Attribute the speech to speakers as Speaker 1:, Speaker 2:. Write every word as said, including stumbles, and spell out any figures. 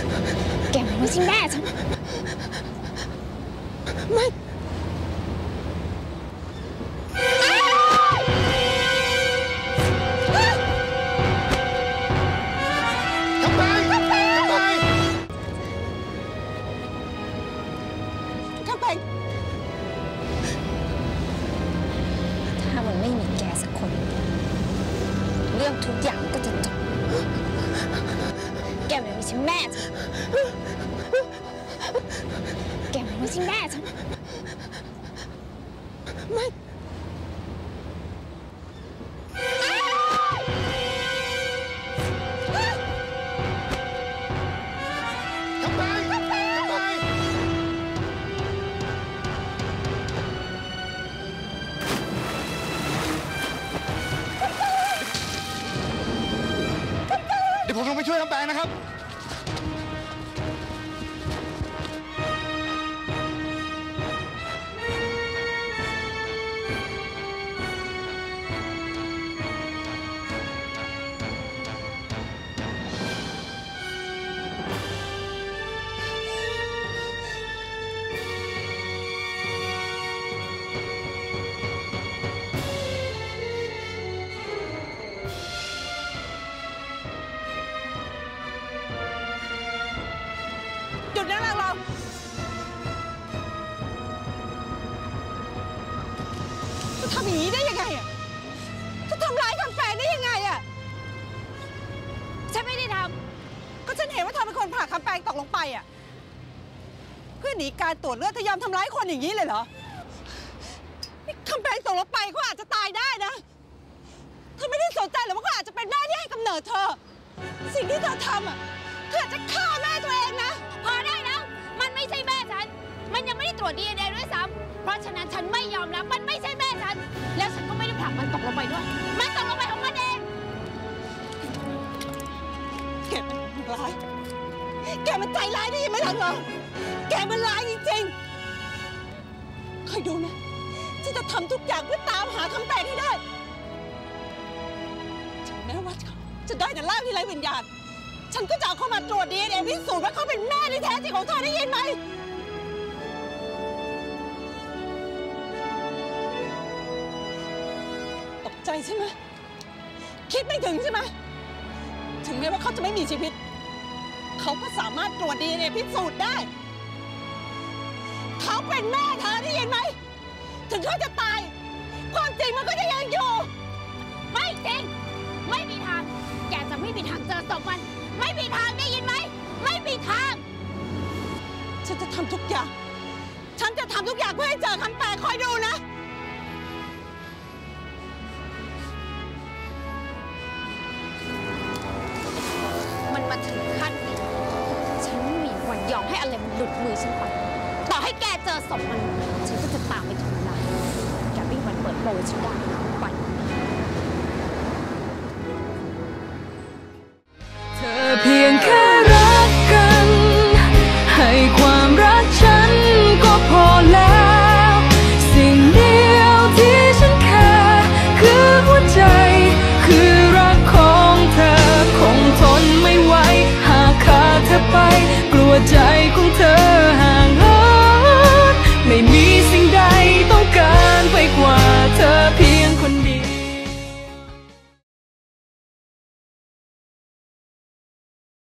Speaker 1: แกมันไม่ใช่แม่ฉันไม่ถ้ามันไม่มีแกสักคนเรื่องทุกอย่างก็จะจบแกมันไม่ใช่แม่ฉันแกมันไม่ใช่แม่ฉันไม่
Speaker 2: ผมลงไปช่วยน้ำแปงนะครับ
Speaker 3: หยุดนะเราเราจะทำอย่างนี้ได้ยังไงอ่ะจะทำร้ายคำแปลได้ยังไงอ่ะฉันไม่ได้ทำก็ฉันเห็นว่าเธอเป็นคนผลักคำแปลตกลงไปอ่ะเพื่อหนีการตรวจเลือดเธอยอมทำร้ายคนอย่างนี้เลยเหรอคำแปลตกลงไปเขาอาจจะตายได้นะเธอไม่ได้สนใจหรือว่าเขาอาจจะเป็นแม่ที่ให้กำเนิดเธอสิ่งที่เธอทำอ่ะเธอจะฆ่าแม่ตัวเองนะ
Speaker 1: พอได้แล้วมันไม่ใช่แม่ฉันมันยังไม่ได้ตรวจ ดี เอ็น เอ ด้วยซ้ำเพราะฉะนั้นฉันไม่ยอมรับมันไม่ใช่แม่ฉันแล้วฉันก็ไม่ได้ผลักมันตกลงไปด้วยมันตกลงไปของมันเอง
Speaker 3: แกมันร้ายแกมันใจร้ายได้ยังไม่ทันเลยแกมันร้ายจริงๆคอยดูนะฉันจะทำทุกอย่างเพื่อตามหาคำแปลให้ได้ถึงแม้ว่าเขาจะได้แต่ร่างที่ไร้วิญญาณฉันก็จะเอาเข้ามาตรวจ ดี เอ็น เอ พิสูจน์ว่าเขาเป็นแม่ที่แท้จริงของเธอได้ยินไหมตกใจใช่ไหมคิดไม่ถึงใช่ไหมถึงแม้ว่าเขาจะไม่มีชีวิตเขาก็สามารถตรวจ ดี เอ็น เอ พิสูจน์ได้เขาเป็นแม่เธอได้ยินไหมถึงเขาจะตายความจริงมันก็จะยังอยู่
Speaker 1: ไม่จริงไม่มีทางแกจะไม่มีทางเจอศพมันไม่มีทางได้ยินไหมไม่มีทาง
Speaker 3: ฉันจะทำทุกอย่างฉันจะทำทุกอย่างเพื่อให้เจอคำแปลคอยดูนะ
Speaker 1: มันมาถึงขั้นนี้ฉันไม่มีวันยอมให้อะไรมันหลุดมือฉันไปต่อให้แกเจอศพมันฉันก็จะตามไปทำลายแกไม่มีวันเปิดโปรฉันได้ไป
Speaker 4: เธอเพียงแค่รักกันให้ความรักฉันก็พอแล้วสิ่งเดียวที่ฉันแค่คือหัวใจคือรักของเธอคงทนไม่ไหวหากขาดเธอไปกลัวใจ